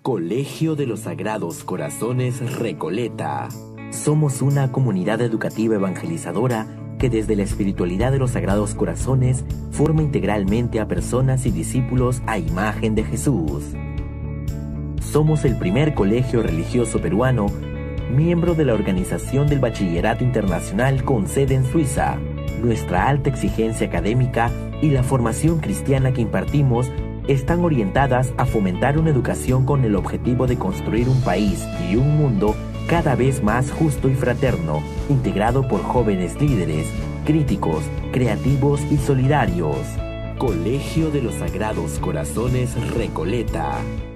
Colegio de los Sagrados Corazones Recoleta. Somos una comunidad educativa evangelizadora que desde la espiritualidad de los Sagrados Corazones forma integralmente a personas y discípulos a imagen de Jesús. Somos el primer colegio religioso peruano, miembro de la Organización del Bachillerato Internacional con sede en Suiza. Nuestra alta exigencia académica y la formación cristiana que impartimos están orientadas a fomentar una educación con el objetivo de construir un país y un mundo cada vez más justo y fraterno, integrado por jóvenes líderes, críticos, creativos y solidarios. Colegio de los Sagrados Corazones Recoleta.